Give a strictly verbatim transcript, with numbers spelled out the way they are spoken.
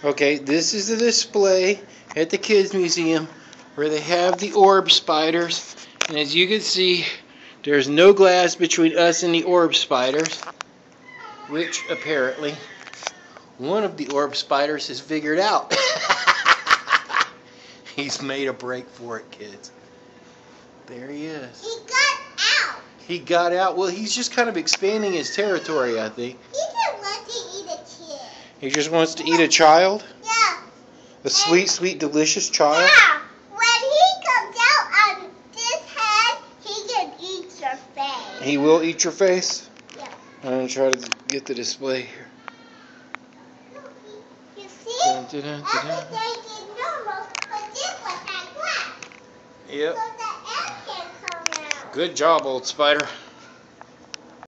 Okay, this is the display at the Kids Museum where they have the Orb Spiders. And as you can see, there's no glass between us and the Orb Spiders, which apparently one of the Orb Spiders has figured out. He's made a break for it, kids. There he is. He got out. He got out. Well, he's just kind of expanding his territory, I think. He just wants to eat a kid. He just wants to eat a child? Yeah. A sweet, sweet, delicious child? Yeah. When he comes out on this head, he can eat your face. He will eat your face? Yeah. I'm going to try to get the display here. You see? Dun, dun, dun, dun, dun. Everything is normal, but this one has glass. Yep. So the egg can come out. Good job, old spider.